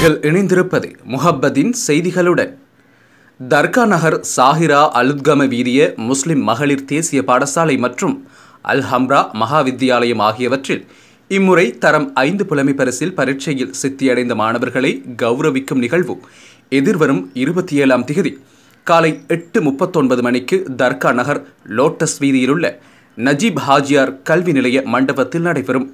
நீங்கள் இணைந்திருப்பது முஹப்பதின் செய்திகளுடன். தர்கா நகர் சாஹிரா அலுத்கம வீதிய முஸ்லிம் மகளிர் தேசிய பாடசாலை மற்றும் அல் ஹம்ரா மகாவித்தியாலயம் ஆகியவற்றில் இம்முறை தரம் 5 புலமை பரிசில் பரீட்சையில் சித்தியடைந்த மாணவர்களை கௌரவிக்கும் நிகழ்வு எதிர்வரும் 27ஆம் திகதி காலை 8:39 மணிக்கு தர்கா நகர் லோட்டஸ் வீதியிலுள்ள நஜீப் ஹாஜியார் கல்வி நிலைய மண்டபத்தில் நடைபெறும்.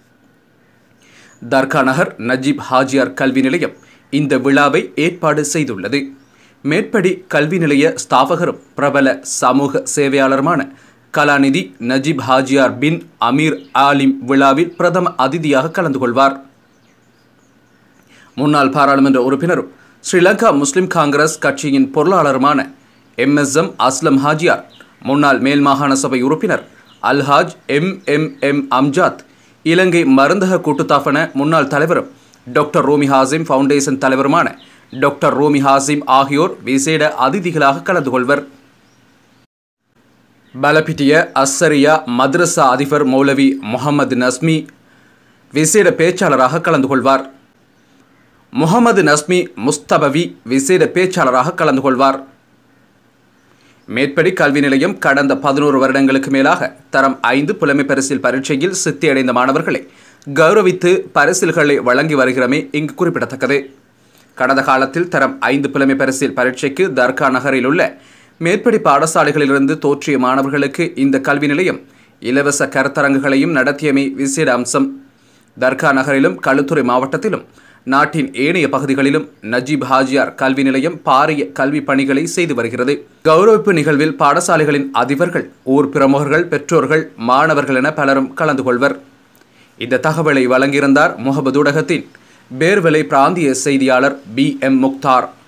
தர்கா நகர் நஜீப் ஹாஜியார் கல்வி நிலையம் இந்த விழாவை ஏற்பாடு செய்துள்ளது. மேற்படி கல்வி நிலைய ஸ்தாபகரும் பிரபல சமூக சேவையாளருமான கலாநிதி நஜீப் ஹாஜியார் பின் அமீர் ஆலிம் விழாவில் பிரதம அதிதியாக கலந்து கொள்வார். முன்னாள் பாராளுமன்ற உறுப்பினரும் ஸ்ரீலங்கா முஸ்லிம் காங்கிரஸ் கட்சியின் பொருளாளருமான MSM அஸ்லம் ஹாஜியார், முன்னாள் மேல் மாகாண சபை உறுப்பினர் அல்ஹாஜ் MMM அம்ஜாத், இலங்கை மருந்தக கூட்டுத்தாபன முன்னாள் தலைவரும் டாக்டர் ரோமி ஹாசிம் ஃபவுண்டேஷன் தலைவருமான டாக்டர் ரோமி ஹாசிம் ஆகியோர் விசேட அதிதிகளாக கலந்து கொள்வர். பலபிட்டிய அஸ்ஸரியா மദ്രஸா அதிபர் மௌலவி முஹம்மது நஸ்மி விசேட பேச்சாளராக கலந்து கொள்வார். முஹம்மது நஸ்மி முஸ்தபவி விசேட பேச்சாளராக கலந்து கொள்வார். மேற்படி கல்வி நிலையம் கடந்த 11 வருடங்களுக்கு மேலாக தரம் 5 புலமை பரிசில் பரீட்சையில் சித்தியடைந்த மாணவர்களை கௌரவித்து பரிசில்களை வழங்கி வருகிறமே இங்கு குறிப்பிடத்தக்கது. கடந்த காலத்தில் தரம் 5 புலமை பரிசில் பரீட்சைக்கு தர்கா நகரில் உள்ள மேற்படி பாடசாலைகளிலிருந்து தோற்றிய மாணவர்களுக்கு இந்த கல்வி நிலையம் இலவச கருத்தரங்குகளையும் நடத்தியமை விசேட அம்சம். தர்கா நகரிலும் களுத்துறை மாவட்டத்திலும் நாட்டின் ஏனைய பகுதிகளிலும் நஜீப் ஹாஜியார் கல்வி நிலையம் பாரிய கல்வி பணிகளை செய்து வருகிறது. கௌரவிப்பு நிகழ்வில் பாடசாலைகளின் அதிபர்கள், ஊர் பிரமுகர்கள், பெற்றோர்கள், மாணவர்கள் என பலரும் கலந்து கொள்வர். இந்த தகவலை வழங்கியிருந்தார் முஹப்பத் ஊடகத்தின் பேர்வலை பிராந்திய செய்தியாளர் BM முக்தார்.